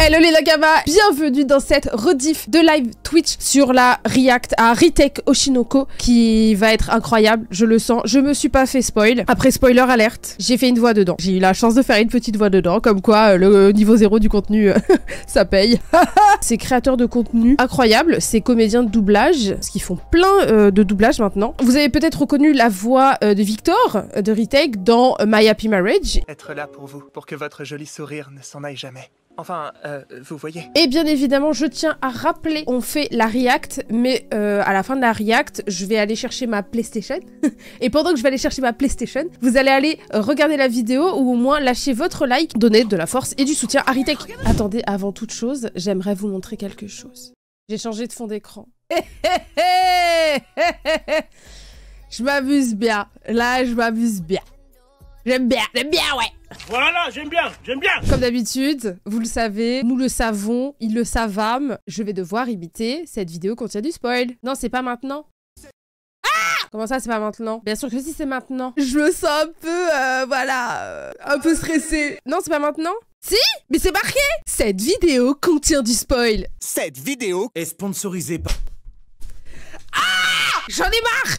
Hello les Nakama, bienvenue dans cette rediff de live Twitch sur la react à Retake Oshinoko qui va être incroyable, je le sens. Je me suis pas fait spoil. Après spoiler alerte, j'ai fait une voix dedans. J'ai eu la chance de faire une petite voix dedans, comme quoi le niveau 0 du contenu, ça paye. C'est créateur de contenu incroyable, c'est comédien de doublage, parce qu'ils font plein de doublages maintenant. Vous avez peut-être reconnu la voix de Victor de Retake dans My Happy Marriage. Être là pour vous, pour que votre joli sourire ne s'en aille jamais. Enfin, vous voyez. Et bien évidemment, je tiens à rappeler, on fait la react, mais à la fin de la react, je vais aller chercher ma PlayStation. Et pendant que je vais aller chercher ma PlayStation, vous allez aller regarder la vidéo ou au moins lâcher votre like, donner de la force et du soutien à Retake. Attendez, avant toute chose, j'aimerais vous montrer quelque chose. J'ai changé de fond d'écran. Je m'amuse bien. Là, je m'amuse bien. J'aime bien, ouais. Voilà, j'aime bien. Comme d'habitude, vous le savez, nous le savons, ils le savent. Je vais devoir imiter, cette vidéo contient du spoil. Non, c'est pas maintenant. Ah! Comment ça, c'est pas maintenant? Bien sûr que si, c'est maintenant. Je me sens un peu, un peu stressée. Non, c'est pas maintenant? Si? Mais c'est marqué! Cette vidéo contient du spoil. Cette vidéo est sponsorisée par... Ah! J'en ai marre!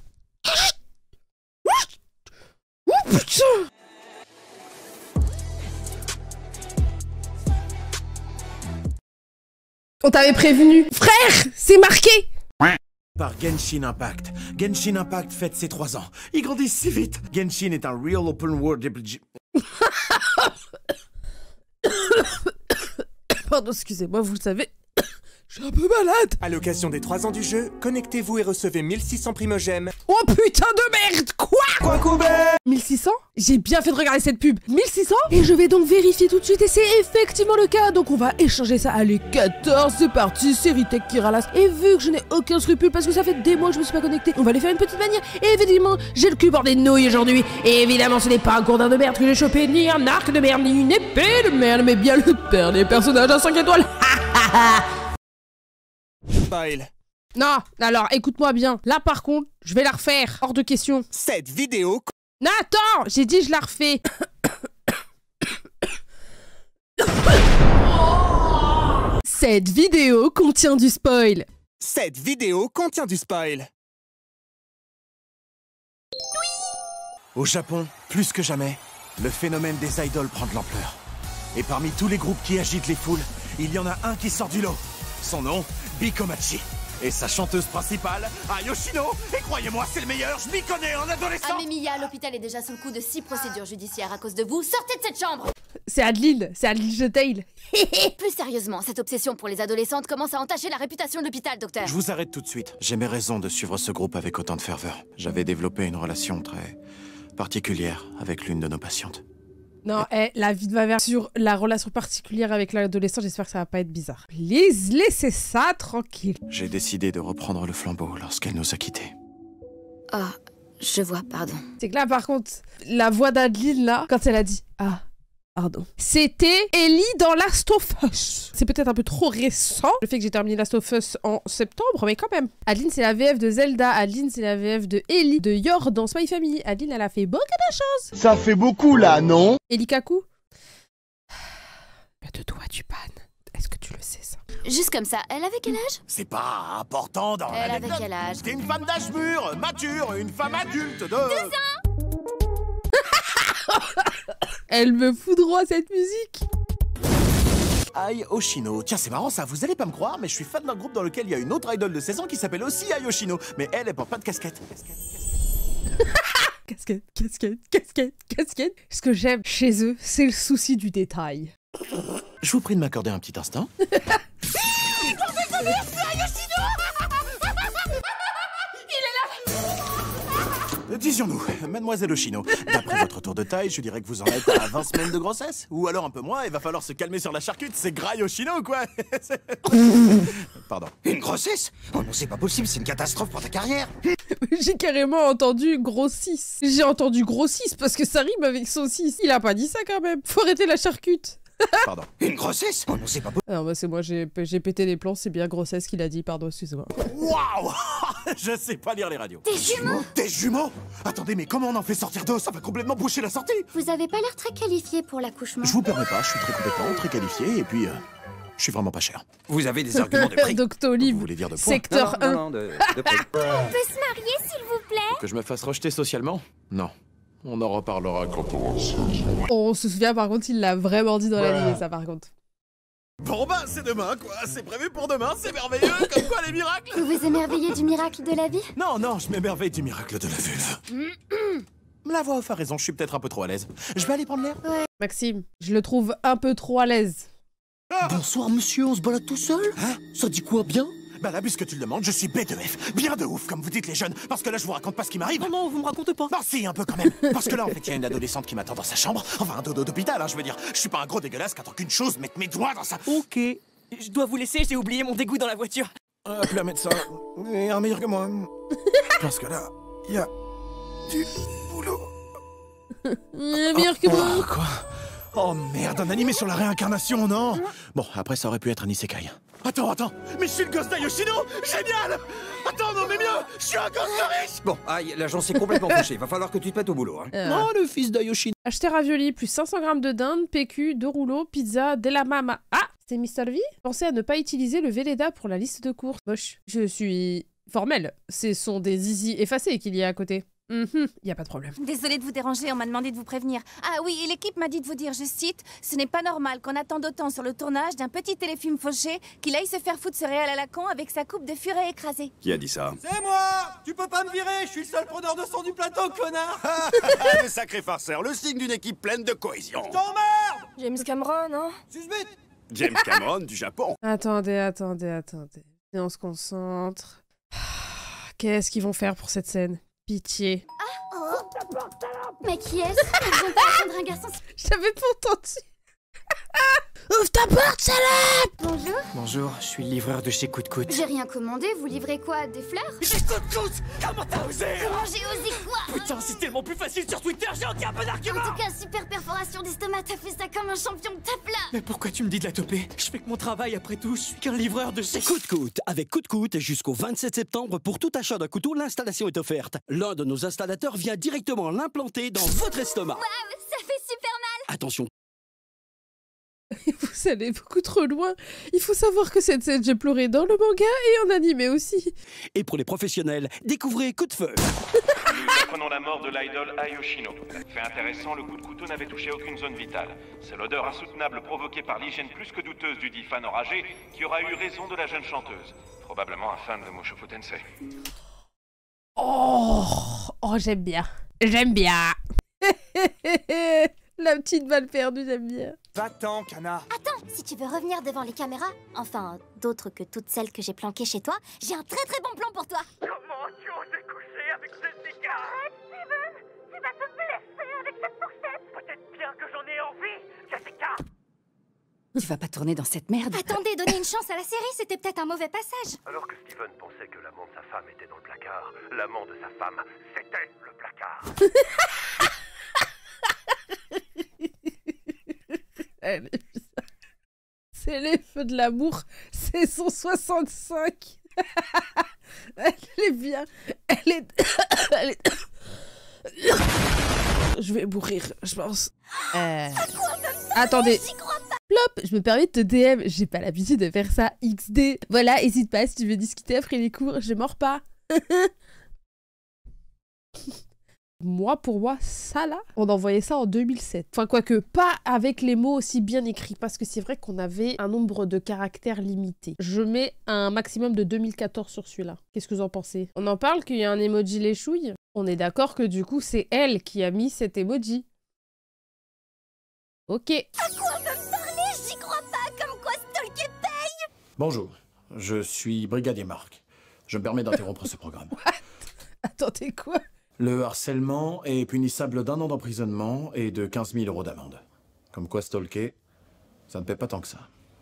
Oh putain! On t'avait prévenu. Frère, c'est marqué! Par Genshin Impact. Genshin Impact fête ses 3 ans. Ils grandissent si vite. Genshin est un real open world RPG. Pardon, excusez-moi, vous le savez. Je suis un peu malade. À l'occasion des 3 ans du jeu, connectez-vous et recevez 1600 primogèmes. Oh putain de merde! Quoi? 1600? J'ai bien fait de regarder cette pub. 1600? Et je vais donc vérifier tout de suite et c'est effectivement le cas. Donc on va échanger ça. Allez, 14, c'est parti, c'est Retake qui ralasse. Et vu que je n'ai aucun scrupule parce que ça fait des mois que je me suis pas connecté, on va aller faire une petite manière. Et évidemment, j'ai le cul bordé de nouilles aujourd'hui. Et évidemment, ce n'est pas un gourdin de merde que j'ai chopé, ni un arc de merde, ni une épée de merde, mais bien le père des personnages à 5 étoiles. Spoil. Non, alors écoute-moi bien. Là par contre, je vais la refaire. Hors de question. Cette vidéo... Non, attends, j'ai dit je la refais. Cette vidéo contient du spoil. Cette vidéo contient du spoil. Au Japon, plus que jamais, le phénomène des idoles prend de l'ampleur. Et parmi tous les groupes qui agitent les foules, il y en a un qui sort du lot. Son nom, Bikomachi. Et sa chanteuse principale, Ayoshino. Et croyez-moi, c'est le meilleur, je m'y connais en adolescent. Amemiya, l'hôpital est déjà sous le coup de 6 procédures judiciaires à cause de vous. Sortez de cette chambre! C'est Adeline Jetail. Plus sérieusement, cette obsession pour les adolescentes commence à entacher la réputation de l'hôpital, docteur. Je vous arrête tout de suite. J'ai mes raisons de suivre ce groupe avec autant de ferveur. J'avais développé une relation très particulière avec l'une de nos patientes. Non, la vie de ma mère sur la relation particulière avec l'adolescent, j'espère que ça va pas être bizarre. Laissez ça tranquille. J'ai décidé de reprendre le flambeau lorsqu'elle nous a quittés. Oh, je vois, pardon. C'est que là, par contre, la voix d'Adeline, là, quand elle a dit « Ah, pardon », c'était Ellie dans Last of Us. C'est peut-être un peu trop récent, le fait que j'ai terminé Last of Us en septembre, mais quand même. Adeline, c'est la VF de Zelda. Adeline, c'est la VF de Ellie, de Yor dans Spy Family. Adeline, elle a fait beaucoup de choses. Ça fait beaucoup là, non? Ellie Kaku. De toi, tu pannes. Est-ce que tu le sais, ça? Juste comme ça, elle avait quel âge? C'est pas important dans Elle l'anecdote. avait quel âge? T'es une femme d'âge mûr, mature, une femme adulte de... 2 ans. Elle me foudroie cette musique. Ayoshino. Tiens, c'est marrant ça, vous allez pas me croire, mais je suis fan d'un groupe dans lequel il y a une autre idole de 16 ans qui s'appelle aussi Ayoshino. Mais elle porte pas de casquette. Casquette. Ce que j'aime chez eux, c'est le souci du détail. Je vous prie de m'accorder un petit instant. Disions-nous, mademoiselle Oshino, d'après votre tour de taille, je dirais que vous en êtes à 20 semaines de grossesse. Ou alors un peu moins, il va falloir se calmer sur la charcute, c'est gras Yoshino, quoi. Pardon. Une grossesse? Oh non, c'est pas possible, c'est une catastrophe pour ta carrière. J'ai carrément entendu grossisse. J'ai entendu grossisse parce que ça rime avec saucisse. Il a pas dit ça quand même. Faut arrêter la charcute. Pardon. Une grossesse? Oh non, c'est pas possible. Non, bah c'est moi, j'ai pété les plombs, c'est bien grossesse qu'il a dit, pardon, excusez-moi. Waouh. Je sais pas lire les radios. Des jumeaux? Des jumeaux? Attendez, mais comment on en fait sortir deux? Ça va complètement boucher la sortie. Vous avez pas l'air très qualifié pour l'accouchement. Je vous permets pas, je suis très compétent, très qualifié, et puis je suis vraiment pas cher. Vous avez des arguments de prix? Doctolib, Vous voulez dire de poids? secteur 1. Non, de prix. On peut se marier, s'il vous plaît? Que je me fasse rejeter socialement? Non. On en reparlera quand on... On se souvient par contre, il l'a vraiment dit dans l'anime, ça par contre. Bon bah, c'est demain, quoi. C'est prévu pour demain, c'est merveilleux, comme quoi les miracles. Vous vous émerveillez du miracle de la vie? Non, non, je m'émerveille du miracle de la vulve. La voix off a raison, je suis peut-être un peu trop à l'aise. Je vais aller prendre l'air. Maxime, je le trouve un peu trop à l'aise. Bonsoir monsieur, on se balade tout seul? Hein? Ça dit quoi, bien? Bah là, puisque tu le demandes, je suis B2F. Bien de ouf, comme vous dites les jeunes. Parce que là, je vous raconte pas ce qui m'arrive. Non, non, vous me racontez pas. Non, si, un peu quand même. Parce que là, en fait, il y a une adolescente qui m'attend dans sa chambre. Enfin, un dodo d'hôpital, hein, je veux dire. Je suis pas un gros dégueulasse qui attend qu'une chose, mettre mes doigts dans sa... Ok. Je dois vous laisser, j'ai oublié mon dégoût dans la voiture. Appelez un médecin. Et un meilleur que moi. Parce que là, il y a du boulot. Meilleur que moi. Quoi? Oh merde, un animé sur la réincarnation, non? Bon, après, ça aurait pu être un isekai. Attends, mais je suis le gosse d'Ayoshino. Génial. Attends, non mais mieux, je suis un gosse de riche. Bon, aïe, l'agent s'est complètement fauché. Va falloir que tu te mettes au boulot. Hein. Oh, le fils d'Ayoshi. Acheter ravioli, plus 500 grammes de dinde, PQ, 2 rouleaux, pizza, della mama. Ah, c'est Mr. V? Pensez à ne pas utiliser le Velleda pour la liste de courses. Moche. Je suis formelle. Ce sont des zizi effacés qu'il y a à côté. Y a pas de problème. Désolée de vous déranger, on m'a demandé de vous prévenir. Ah oui, et l'équipe m'a dit de vous dire, je cite, « Ce n'est pas normal qu'on attende autant sur le tournage d'un petit téléfilm fauché qu'il aille se faire foutre ce réel à la con avec sa coupe de furet écrasée. » Qui a dit ça? C'est moi! Tu peux pas me virer, je suis le seul preneur de son du plateau, connard! Le sacré farceur, le signe d'une équipe pleine de cohésion. T'emmerdes! James Cameron, hein? Susbite! James Cameron du Japon. Attendez. Et on se concentre. Qu'est-ce qu'ils vont faire pour cette scène? Pitié. Mais qui est-ce? Ils vont pas attendre un garçon. J'avais pas entendu. Ouvre ta porte, salope! Bonjour. Bonjour, je suis le livreur de chez Coup de Coude. J'ai rien commandé, vous livrez quoi? Des fleurs? J'ai Coup de Coude! Comment t'as osé? Comment j'ai osé quoi? Putain, c'est tellement plus facile sur Twitter, j'ai aucun peu d'argument! En tout cas, super perforation d'estomac, t'as fait ça comme un champion de tape là. Mais pourquoi tu me dis de la toper? Je fais que mon travail après tout, je suis qu'un livreur de chez Coup de Coude. Avec Coup de Coude, jusqu'au 27 septembre, pour tout achat d'un couteau, l'installation est offerte. L'un de nos installateurs vient directement l'implanter dans votre estomac. Waouh, ça fait super mal. Attention. Vous allez beaucoup trop loin. Il faut savoir que cette scène, j'ai pleuré dans le manga et en animé aussi. Et pour les professionnels, découvrez Coup de Feu. Nous apprenons la mort de l'idol Ayoshino. Fait intéressant, le coup de couteau n'avait touché aucune zone vitale. C'est l'odeur insoutenable provoquée par l'hygiène plus que douteuse du dit fan enragé qui aura eu raison de la jeune chanteuse. Probablement un fan de Mushoku Tensei. Oh, j'aime bien. J'aime bien. La petite balle perdue, j'aime bien. Va-t'en, canard. Attends, si tu veux revenir devant les caméras, enfin, d'autres que toutes celles que j'ai planquées chez toi, j'ai un très très bon plan pour toi. Comment tu oses coucher avec Jessica? Steven, tu vas te blesser avec cette fourchette. Peut-être bien que j'en ai envie, Jessica. Tu vas pas tourner dans cette merde. Attendez, donnez une chance à la série, c'était peut-être un mauvais passage. Alors que Steven pensait que l'amant de sa femme était dans le placard, l'amant de sa femme, c'était le placard. C'est les feux de l'amour, saison 65. Elle est bien. Elle est... Je vais mourir, je pense. Attendez. Plop, je me permets de te DM. J'ai pas l'habitude de faire ça XD. Voilà, hésite pas si tu veux discuter après les cours. Je mords pas. Pour moi, ça là, on envoyait ça en 2007. Enfin, quoique, pas avec les mots aussi bien écrits, parce que c'est vrai qu'on avait un nombre de caractères limité. Je mets un maximum de 2014 sur celui-là. Qu'est-ce que vous en pensez? On en parle qu'il y a un emoji les chouilles? On est d'accord que du coup, c'est elle qui a mis cet emoji. Ok. À quoi me parler? J'y crois pas, comme quoi stalker paye. Bonjour, je suis Brigadier Mark. Je me permets d'interrompre ce programme. What? Attendez, quoi? Le harcèlement est punissable d'1 an d'emprisonnement et de 15 000 € d'amende. Comme quoi stalker, ça ne paie pas tant que ça.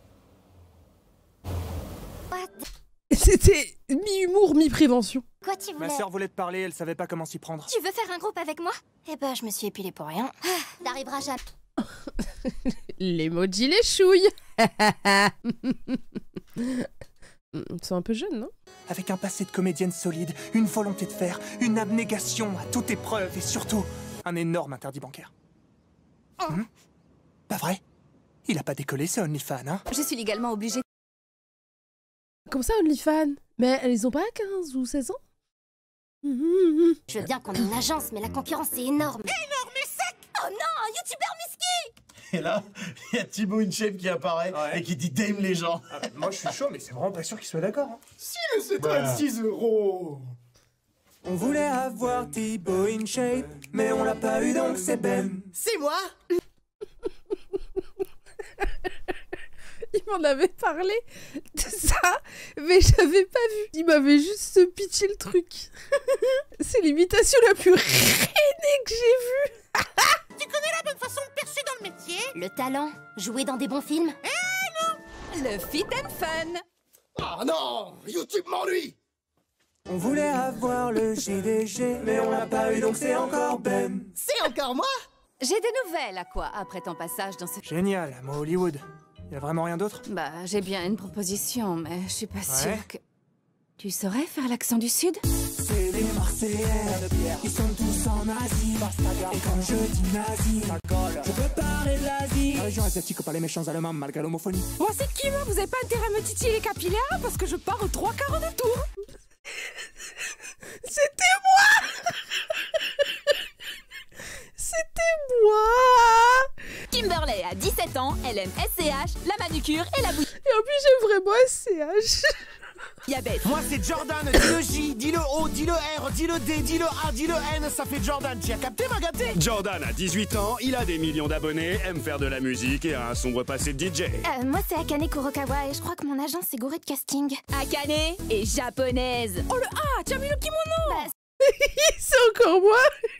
C'était mi-humour, mi-prévention. Quoi tu voulais? Ma sœur voulait te parler, elle savait pas comment s'y prendre. Tu veux faire un groupe avec moi? Eh ben, je me suis épilée pour rien. T'arriveras jamais. L'emoji les chouilles. Ils sont un peu jeunes, non? avec un passé de comédienne solide, une volonté de faire, une abnégation à toute épreuve et surtout, un énorme interdit bancaire. Pas vrai? Il a pas décollé ce OnlyFans, hein? Je suis légalement obligée. Comme ça, OnlyFans? Mais ils ont pas 15 ou 16 ans? Je veux bien qu'on ait une agence, mais la concurrence est énorme. Énorme et sec! Oh non, un youtubeur musqué! Et là, il y a Thibaut InShape qui apparaît et qui dit dame les gens. Ah, moi je suis chaud, mais c'est vraiment pas sûr qu'il soit d'accord. Hein. Si, mais c'est 36 €. On voulait avoir Thibaut InShape, mais on l'a pas eu donc c'est Ben. C'est moi. Il m'en avait parlé de ça, mais j'avais pas vu. Il m'avait juste pitché le truc. C'est l'imitation la plus rainée que j'ai vue. Tu connais la bonne façon de percer dans le métier? Le talent, jouer dans des bons films. Le fit and fun. Ah non, YouTube m'ennuie. On voulait avoir le JDG, mais on l'a pas eu donc c'est encore Ben. C'est encore moi? J'ai des nouvelles à quoi après ton passage dans ce... Génial, moi Hollywood. Y a vraiment rien d'autre? Bah, j'ai bien une proposition, mais je suis pas sûre Ouais. que... Tu saurais faire l'accent du Sud? C'est les Marseillais de Pierre, ils sont tous en Asie. Et quand je dis nazi, je veux parler de l'Asie. La région asiatique par les méchants allemands malgré l'homophonie. Oh, c'est qui, moi? Vous avez pas intérêt à me titiller les capillaires parce que je pars aux 3 quarts de tour. C'était moi. C'était moi. Kimberley a 17 ans, elle aime SCH, la manucure et la bouille. Et en plus, j'aime vraiment SCH. Diabète. Moi c'est Jordan, dis le J, dis le O, dis le R, dis le D, dis le A, dis le N, ça fait Jordan. Tu as capté, ma gâtée? Jordan a 18 ans, il a des millions d'abonnés, aime faire de la musique et a un sombre passé de DJ. Moi, c'est Akane Kurokawa et je crois que mon agence est gourée de casting. Akane est japonaise. Oh le A, tu as mis le kimono. C'est encore moi.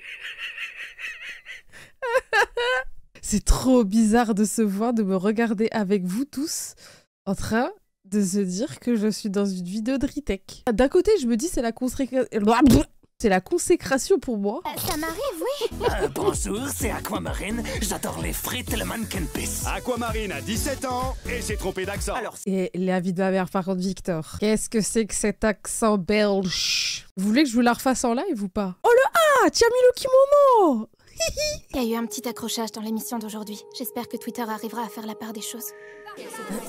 C'est trop bizarre de se voir, de me regarder avec vous tous en train de se dire que je suis dans une vidéo de Ritech. D'un côté, je me dis c'est la consécration pour moi. Ça m'arrive, oui. Bonjour, c'est Aquamarine. J'adore les frites et le mannequin pisse. Aquamarine a 17 ans et s'est trompé d'accent. Alors, Et la vie de ma mère, par contre, Victor. Qu'est-ce que c'est que cet accent belge? Vous voulez que je vous la refasse en live ou pas? Oh le A, tu as mis le kimono. Il y a eu un petit accrochage dans l'émission d'aujourd'hui. J'espère que Twitter arrivera à faire la part des choses. Je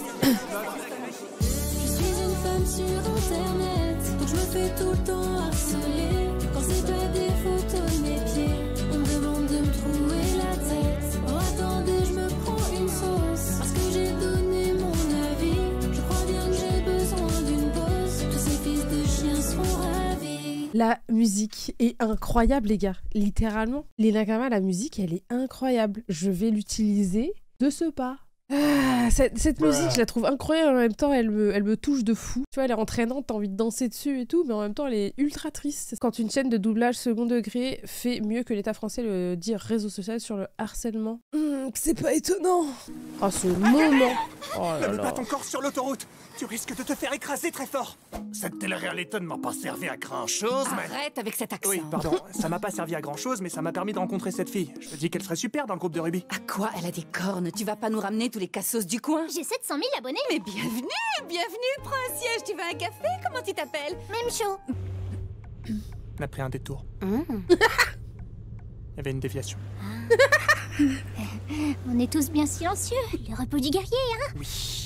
suis une femme sur internet, donc je me fais tout le temps harceler. Quand c'est pas des photos de mes pieds, on me demande de me trouver la tête. Oh attendez, je me prends une sauce, parce que j'ai donné mon avis. Je crois bien que j'ai besoin d'une pause, tous ces fils de chiens seront ravis. La musique est incroyable, les gars. Littéralement. Les Nakama, la musique, elle est incroyable. Je vais l'utiliser de ce pas. Ah, cette musique, je la trouve incroyable. En même temps, elle me touche de fou. Tu vois, elle est entraînante, t'as envie de danser dessus et tout, mais en même temps, elle est ultra triste. Quand une chaîne de doublage second degré fait mieux que l'État français le dire réseau social sur le harcèlement, c'est pas étonnant. Oh, ce moment. Oh là ne mets là. pas ton corps sur l'autoroute. Tu risques de te faire écraser très fort. Cette télé-réalité ne m'a pas servi à grand-chose, mais... Arrête avec cet accent. Oui, pardon, ça m'a pas servi à grand chose, mais ça m'a permis de rencontrer cette fille. Je me dis qu'elle serait super dans le groupe de rugby. À quoi? Elle a des cornes. Tu vas pas nous ramener tous les cassos du coin? J'ai 700 000 abonnés. Mais bienvenue, bienvenue. Prends un siège. Tu veux un café? Comment tu t'appelles? Même chaud. On a pris un détour. Il y avait une déviation. On est tous bien silencieux. Le repos du guerrier, hein? Oui.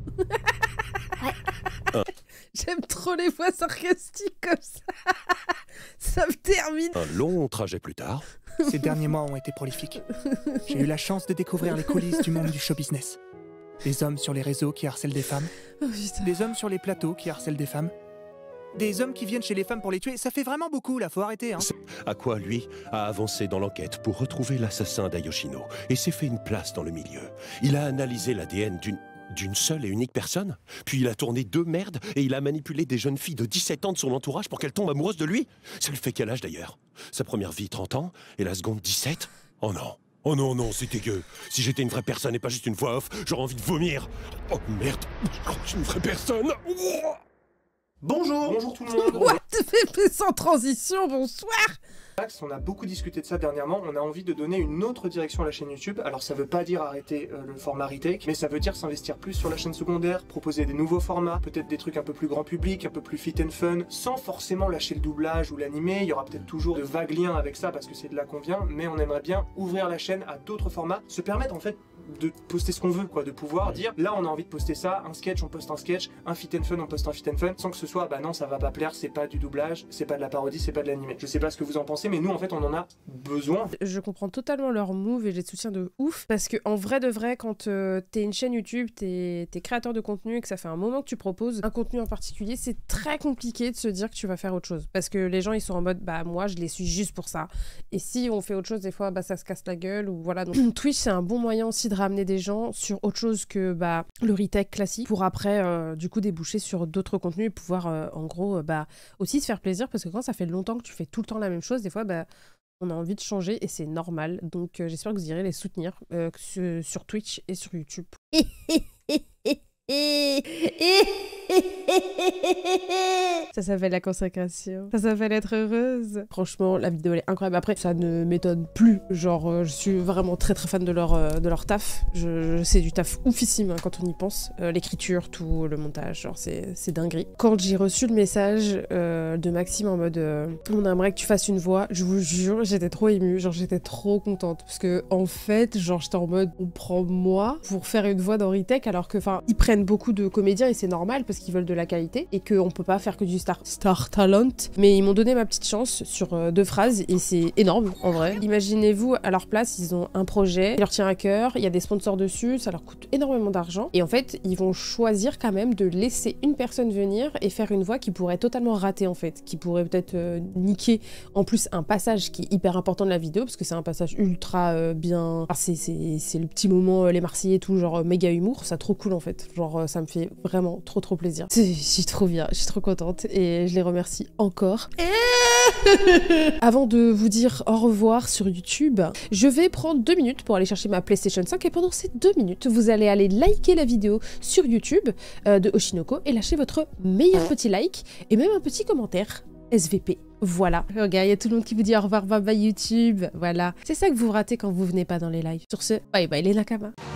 J'aime trop les voix sarcastiques comme ça. Ça me termine. Un long trajet plus tard. Ces derniers mois ont été prolifiques. J'ai eu la chance de découvrir les coulisses du monde du show business. Des hommes sur les réseaux qui harcèlent des femmes. Oh, putain. Des hommes sur les plateaux qui harcèlent des femmes. Des hommes qui viennent chez les femmes pour les tuer. Ça fait vraiment beaucoup, là, faut arrêter, hein. Aqua, lui, a avancé dans l'enquête pour retrouver l'assassin d'Ayoshino et s'est fait une place dans le milieu. Il a analysé l'ADN d'une seule et unique personne, puis il a tourné 2 merdes et il a manipulé des jeunes filles de 17 ans de son entourage pour qu'elles tombent amoureuses de lui. Ça lui fait quel âge d'ailleurs? Sa première vie, 30 ans, et la seconde, 17? Oh non. Oh non, non, c'est dégueu. Si j'étais une vraie personne et pas juste une voix off, j'aurais envie de vomir. Oh merde, je suis une vraie personne. Bonjour. Bonjour tout le monde. What? Sans transition, bonsoir. On a beaucoup discuté de ça dernièrement, on a envie de donner une autre direction à la chaîne YouTube. Alors ça veut pas dire arrêter le format retake, mais ça veut dire s'investir plus sur la chaîne secondaire, proposer des nouveaux formats, peut-être des trucs un peu plus grand public, un peu plus fit and fun, sans forcément lâcher le doublage ou l'animé. Il y aura peut-être toujours de vagues liens avec ça parce que c'est de là qu'on vient, mais on aimerait bien ouvrir la chaîne à d'autres formats, se permettre en fait de poster ce qu'on veut, quoi, de pouvoir dire là on a envie de poster ça, un sketch on poste un sketch, un fit and fun on poste un fit and fun, sans que ce soit bah non ça va pas plaire, c'est pas du doublage, c'est pas de la parodie, c'est pas de l'animé. Je sais pas ce que vous en pensez, mais nous en fait on en a besoin. Je comprends totalement leur move et je les soutiens de ouf parce que en vrai de vrai quand t'es une chaîne YouTube, t'es créateur de contenu et que ça fait un moment que tu proposes un contenu en particulier, c'est très compliqué de se dire que tu vas faire autre chose parce que les gens ils sont en mode bah moi je les suis juste pour ça et si on fait autre chose des fois bah ça se casse la gueule ou voilà. Donc Twitch c'est un bon moyen aussi de ramener des gens sur autre chose que bah le retake classique pour après du coup déboucher sur d'autres contenus et pouvoir en gros bah aussi se faire plaisir parce que quand ça fait longtemps que tu fais tout le temps la même chose des fois bah on a envie de changer et c'est normal donc j'espère que vous irez les soutenir sur Twitch et sur YouTube. Ça s'appelle la consécration. Ça s'appelle être heureuse. Franchement, la vidéo elle est incroyable. Après, ça ne m'étonne plus. Genre, je suis vraiment très très fan de leur taf. C'est du taf oufissime hein, quand on y pense. L'écriture, tout, le montage, genre c'est dinguerie. Quand j'ai reçu le message de Maxime en mode on aimerait que tu fasses une voix, je vous jure, j'étais trop émue. Genre, j'étais trop contente. Parce que en fait, genre, j'étais en mode on prend moi pour faire une voix dans Retake alors que, enfin, ils prennent beaucoup de comédiens et c'est normal parce qu'ils veulent de la qualité et qu'on peut pas faire que du star talent. Mais ils m'ont donné ma petite chance sur 2 phrases et c'est énorme en vrai. Imaginez-vous à leur place, ils ont un projet qui leur tient à cœur, il y a des sponsors dessus, ça leur coûte énormément d'argent et en fait ils vont choisir quand même de laisser une personne venir et faire une voix qui pourrait totalement rater en fait, qui pourrait peut-être niquer en plus un passage qui est hyper important de la vidéo parce que c'est un passage ultra bien... Ah, c'est le petit moment les Marseillais tout genre méga humour, ça trop cool en fait. Genre ça me fait vraiment trop plaisir. Je suis trop bien, je suis trop contente et je les remercie encore. Avant de vous dire au revoir sur YouTube, je vais prendre 2 minutes pour aller chercher ma PlayStation 5 et pendant ces 2 minutes, vous allez aller liker la vidéo sur YouTube de Oshinoko et lâcher votre meilleur petit like et même un petit commentaire SVP. Voilà. Regarde, il y a tout le monde qui vous dit au revoir, bye bye YouTube. Voilà. C'est ça que vous ratez quand vous venez pas dans les lives. Sur ce, bye bye les Nakama.